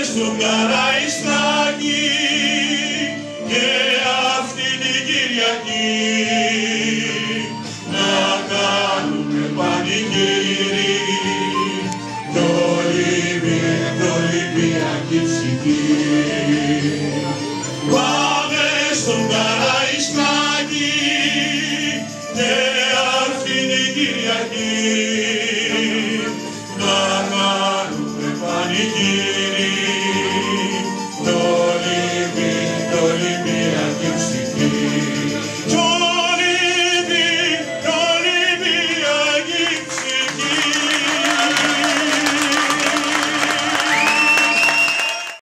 στον Καραϊσκάκη και αυτή την Κυριακή να κάνουμε πανηγύρι το Ολυμπιακή ψυχή. Πάμε στον Καραϊσκάκη και αυτή την Κυριακή